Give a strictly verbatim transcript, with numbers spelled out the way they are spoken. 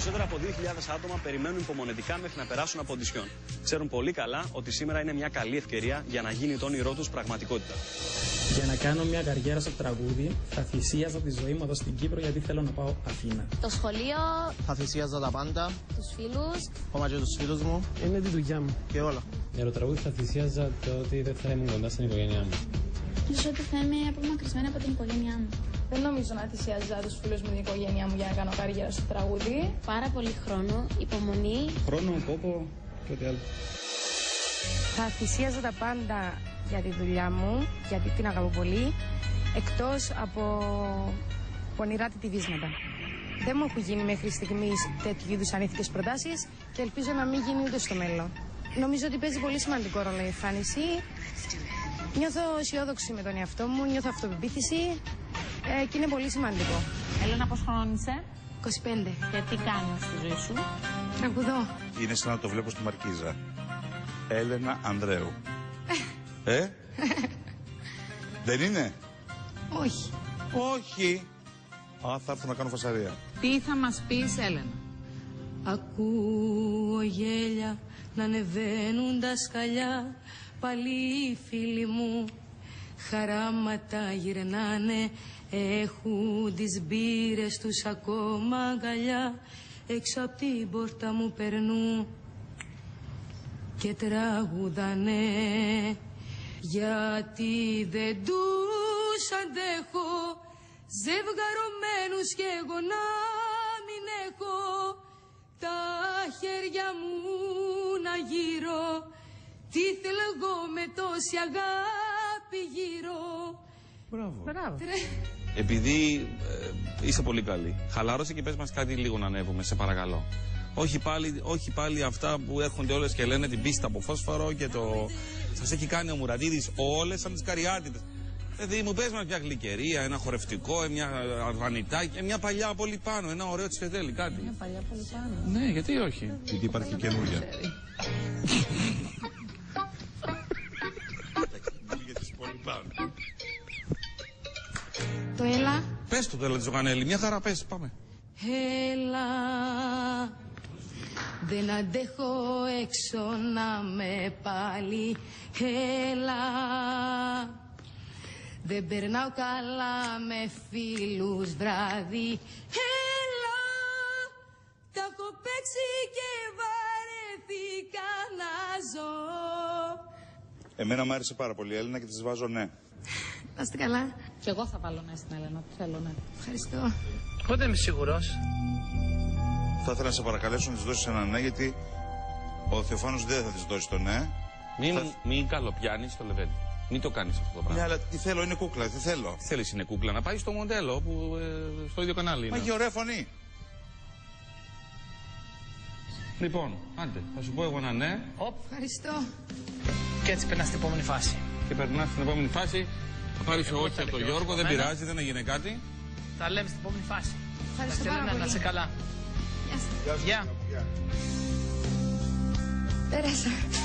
Περισσότερα από δύο χιλιάδες άτομα περιμένουν υπομονετικά μέχρι να περάσουν από οντισιόν. Ξέρουν πολύ καλά ότι σήμερα είναι μια καλή ευκαιρία για να γίνει το όνειρό τους πραγματικότητα. Για να κάνω μια καριέρα στο τραγούδι, θα θυσίαζα τη ζωή μου εδώ στην Κύπρο γιατί θέλω να πάω Αθήνα. Το σχολείο. Θα θυσίαζα τα πάντα. Τους φίλους. Ακόμα και τους φίλους μου. Είναι τη δουλειά μου. Και όλα. Για το τραγούδι θα θυσίαζα το ότι δεν θα ήμουν κοντά στην οικογένειά μου. Νομίζω ότι θα είμαι απομακρυσμένη από την οικογένειά μου. Δεν νομίζω να θυσιάζα τους φίλους μου, την οικογένειά μου για να κάνω καριέρα στο τραγούδι. Πάρα πολύ χρόνο, υπομονή. Χρόνο, κόπο και ό,τι άλλο. Θα θυσίαζα τα πάντα για τη δουλειά μου, γιατί την αγαπώ πολύ, εκτός από πονηρά τιτιβίσματα. Δεν μου έχουν γίνει μέχρι στιγμής τέτοιου είδους ανήθικες προτάσεις και ελπίζω να μην γίνει ούτε στο μέλλον. Νομίζω ότι παίζει πολύ σημαντικό ρόλο η εμφάνιση. Νιώθω αισιόδοξη με τον εαυτό μου, νιώθω αυτοπεποίθηση ε, και είναι πολύ σημαντικό. Έλενα, πώς χρόνο είσαι? είκοσι πέντε. Και τι κάνεις στη ζωή σου? Τραγουδώ. Είναι σαν να το βλέπω στη Μαρκίζα. Έλενα Ανδρέου. Ε? Δεν είναι? Όχι. Όχι. Α, θα έρθω να κάνω φασαρία. Τι θα μας πεις, Έλενα? Ακούω γέλια να ανεβαίνουν τα σκαλιά, πάλι οι φίλοι μου χαράματα γυρνάνε, έχουν τις μπύρες τους ακόμα αγκαλιά, έξω απ' την πόρτα μου περνούν και τραγουδάνε, γιατί δεν τους αντέχω ζευγαρωμένους κι εγώ να μην έχω τα χέρια μου να γύρω, τι θέλω εγώ με τόση αγάπη γύρω. Μπράβο. Μπράβο. Επειδή ε, είσαι πολύ καλή, χαλάρωσε και πες μας κάτι λίγο να ανέβουμε, σε παρακαλώ. Όχι πάλι, όχι πάλι αυτά που έρχονται όλες και λένε την πίστα από φόσφορο και το... Σας έχει κάνει ο Μουρατίδης όλες σαν τις Καριάτιδες. Δηλαδή μου πες μας μια γλυκερία, ένα χορευτικό, μια αρβανιτάκι, μια παλιά από όλοι πάνω, ένα ωραίο τσιφετέλι, κάτι. Μια παλιά πολύ πάνω. Ναι, γιατί όχι. Γιατί υπάρχει καινούργια. Το έλα. Πες το τέλος της Ζωγανέλη, μια χαρά πες, πάμε. Έλα, δεν αντέχω έξω να με πάλι. Έλα, δεν περνάω καλά με φίλους βράδυ. Έλα, τα έχω παίξει και βαρέθηκα να ζω. Εμένα μου άρεσε πάρα πολύ η Έλληνα και της βάζω ναι. Να είστε καλά. Και εγώ θα βάλω ναι στην Έλενα, θέλω ναι. Ευχαριστώ. Εγώ δεν είμαι σίγουρος. Θα ήθελα να σε παρακαλέσω να της δώσεις ένα ναι, γιατί ο Θεοφάνος δεν θα της δώσει το ναι. Μην, θα... μην καλοπιάνεις το λεβέντι. Μην το κάνεις αυτό το πράγμα. Ναι, αλλά τι θέλω, είναι κούκλα, τι θέλω. Τι θέλεις, είναι κούκλα, να πάει στο μοντέλο που, ε, στο ίδιο κανάλι. Μα είναι. έχει ωραία φωνή. Λοιπόν, άντε, θα σου πω εγώ ένα ναι. Οπ. Ευχαριστώ. Και έτσι περνάς στην επόμενη φάση. Και περνάς στην επόμενη φάση. Θα πάρεις Εγώ όχι θα από τον λέω Γιώργο, δεν μένα. πειράζει, δεν έγινε κάτι. Τα λέμε στην επόμενη φάση. Ευχαριστώ πάρα Έλενα, πολύ. να είσαι καλά. Γεια σας. Γεια. Πέρασα.